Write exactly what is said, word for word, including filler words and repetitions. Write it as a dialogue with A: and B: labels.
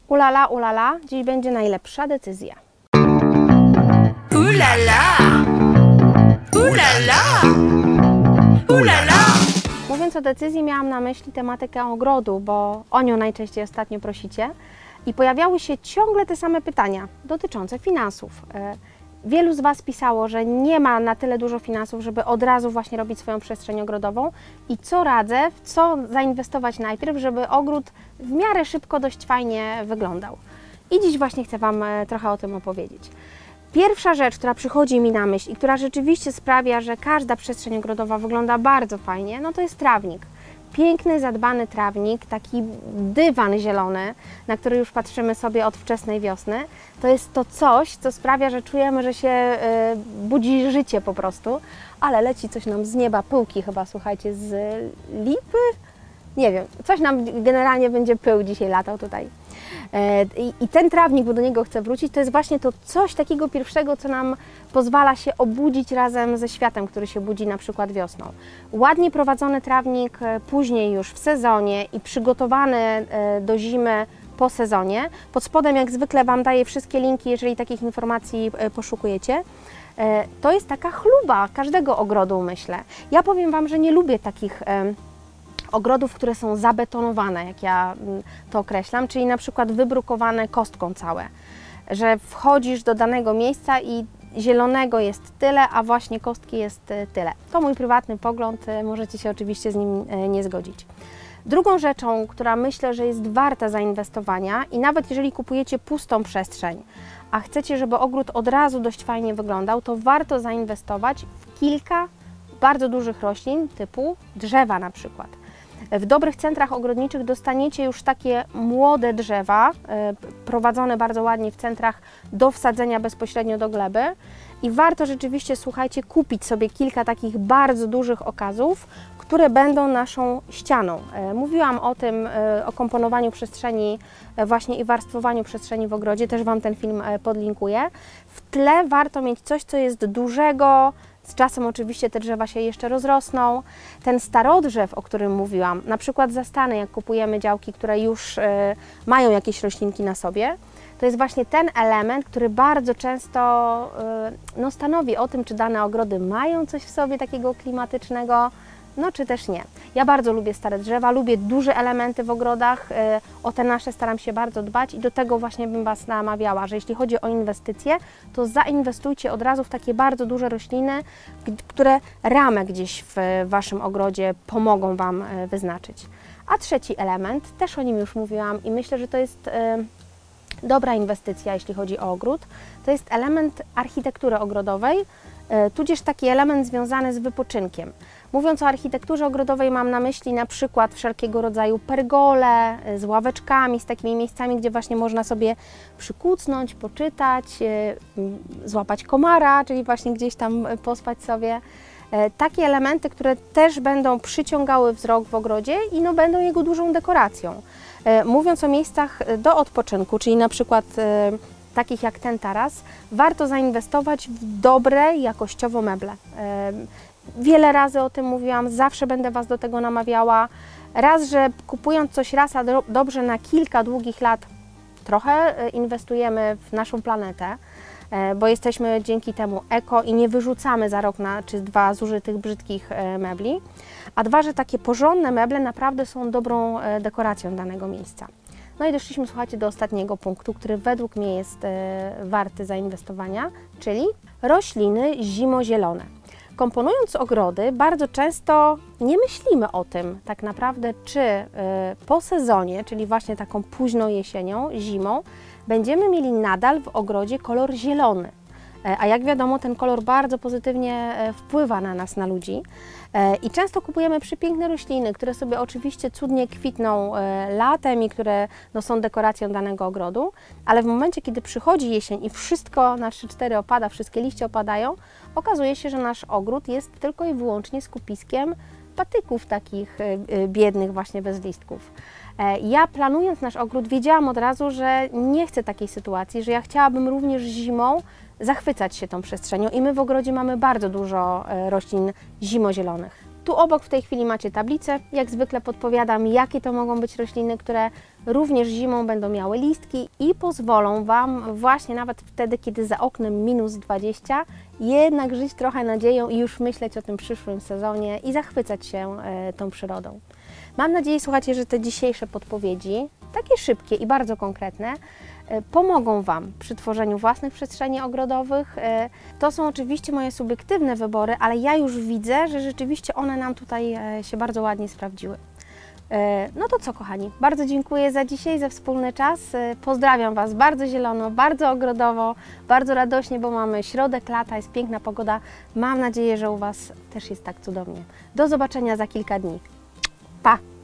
A: Ulala, ulala, dziś będzie najlepsza decyzja.
B: Ulala! Ulala! Ulala!
A: Mówiąc o decyzji, miałam na myśli tematykę ogrodu, bo o nią najczęściej ostatnio prosicie. I pojawiały się ciągle te same pytania dotyczące finansów. Wielu z Was pisało, że nie ma na tyle dużo finansów, żeby od razu właśnie robić swoją przestrzeń ogrodową i co radzę, w co zainwestować najpierw, żeby ogród w miarę szybko dość fajnie wyglądał. I dziś właśnie chcę Wam trochę o tym opowiedzieć. Pierwsza rzecz, która przychodzi mi na myśl i która rzeczywiście sprawia, że każda przestrzeń ogrodowa wygląda bardzo fajnie, no to jest trawnik. Piękny, zadbany trawnik, taki dywan zielony, na który już patrzymy sobie od wczesnej wiosny. To jest to coś, co sprawia, że czujemy, że się y, budzi życie po prostu, ale leci coś nam z nieba, pyłki chyba, słuchajcie, z lipy? Nie wiem, coś nam generalnie będzie pył dzisiaj latał tutaj. I, I ten trawnik, bo do niego chcę wrócić, to jest właśnie to coś takiego pierwszego, co nam pozwala się obudzić razem ze światem, który się budzi na przykład wiosną. Ładnie prowadzony trawnik później już w sezonie i przygotowany do zimy po sezonie. Pod spodem jak zwykle Wam daję wszystkie linki, jeżeli takich informacji poszukujecie. To jest taka chluba każdego ogrodu, myślę. Ja powiem Wam, że nie lubię takich ogrodów, które są zabetonowane, jak ja to określam, czyli na przykład wybrukowane kostką całe, że wchodzisz do danego miejsca i zielonego jest tyle, a właśnie kostki jest tyle. To mój prywatny pogląd, możecie się oczywiście z nim nie zgodzić. Drugą rzeczą, która myślę, że jest warta zainwestowania i nawet jeżeli kupujecie pustą przestrzeń, a chcecie, żeby ogród od razu dość fajnie wyglądał, to warto zainwestować w kilka bardzo dużych roślin typu drzewa na przykład. W dobrych centrach ogrodniczych dostaniecie już takie młode drzewa, prowadzone bardzo ładnie w centrach do wsadzenia bezpośrednio do gleby i warto rzeczywiście, słuchajcie, kupić sobie kilka takich bardzo dużych okazów, które będą naszą ścianą. Mówiłam o tym, o komponowaniu przestrzeni właśnie i warstwowaniu przestrzeni w ogrodzie, też Wam ten film podlinkuję. W tle warto mieć coś, co jest dużego. Z czasem oczywiście te drzewa się jeszcze rozrosną. Ten starodrzew, o którym mówiłam, na przykład zastany, jak kupujemy działki, które już y, mają jakieś roślinki na sobie, to jest właśnie ten element, który bardzo często y, no, stanowi o tym, czy dane ogrody mają coś w sobie takiego klimatycznego, no czy też nie. Ja bardzo lubię stare drzewa, lubię duże elementy w ogrodach, o te nasze staram się bardzo dbać i do tego właśnie bym Was namawiała, że jeśli chodzi o inwestycje, to zainwestujcie od razu w takie bardzo duże rośliny, które ramę gdzieś w Waszym ogrodzie pomogą Wam wyznaczyć. A trzeci element, też o nim już mówiłam i myślę, że to jest dobra inwestycja, jeśli chodzi o ogród, to jest element architektury ogrodowej, tudzież taki element związany z wypoczynkiem. Mówiąc o architekturze ogrodowej, mam na myśli na przykład wszelkiego rodzaju pergole z ławeczkami, z takimi miejscami, gdzie właśnie można sobie przykucnąć, poczytać, złapać komara, czyli właśnie gdzieś tam pospać sobie. Takie elementy, które też będą przyciągały wzrok w ogrodzie i no, będą jego dużą dekoracją. Mówiąc o miejscach do odpoczynku, czyli na przykład takich jak ten taras, warto zainwestować w dobre, jakościowo meble. Wiele razy o tym mówiłam, zawsze będę Was do tego namawiała. Raz, że kupując coś raz, a do, dobrze na kilka długich lat trochę inwestujemy w naszą planetę, bo jesteśmy dzięki temu eko i nie wyrzucamy za rok na, czy dwa zużytych, brzydkich mebli. A dwa, że takie porządne meble naprawdę są dobrą dekoracją danego miejsca. No i doszliśmy, słuchajcie, do ostatniego punktu, który według mnie jest warty zainwestowania, czyli rośliny zimozielone. Komponując ogrody, bardzo często nie myślimy o tym tak naprawdę, czy po sezonie, czyli właśnie taką późną jesienią, zimą, będziemy mieli nadal w ogrodzie kolor zielony. A jak wiadomo, ten kolor bardzo pozytywnie wpływa na nas, na ludzi. I często kupujemy przepiękne rośliny, które sobie oczywiście cudnie kwitną latem i które no, są dekoracją danego ogrodu, ale w momencie, kiedy przychodzi jesień i wszystko na trzy cztery opada, wszystkie liście opadają, okazuje się, że nasz ogród jest tylko i wyłącznie skupiskiem patyków takich biednych, właśnie bez listków. Ja planując nasz ogród wiedziałam od razu, że nie chcę takiej sytuacji, że ja chciałabym również zimą zachwycać się tą przestrzenią i my w ogrodzie mamy bardzo dużo roślin zimozielonych. Tu obok w tej chwili macie tablicę. Jak zwykle podpowiadam, jakie to mogą być rośliny, które również zimą będą miały listki i pozwolą Wam właśnie nawet wtedy, kiedy za oknem minus dwadzieścia, jednak żyć trochę nadzieją i już myśleć o tym przyszłym sezonie i zachwycać się e, tą przyrodą. Mam nadzieję, słuchajcie, że te dzisiejsze podpowiedzi, takie szybkie i bardzo konkretne, e, pomogą Wam przy tworzeniu własnych przestrzeni ogrodowych. E, to są oczywiście moje subiektywne wybory, ale ja już widzę, że rzeczywiście one nam tutaj e, się bardzo ładnie sprawdziły. No to co, kochani, bardzo dziękuję za dzisiaj, za wspólny czas. Pozdrawiam Was bardzo zielono, bardzo ogrodowo, bardzo radośnie, bo mamy środek lata, jest piękna pogoda. Mam nadzieję, że u Was też jest tak cudownie. Do zobaczenia za kilka dni. Pa!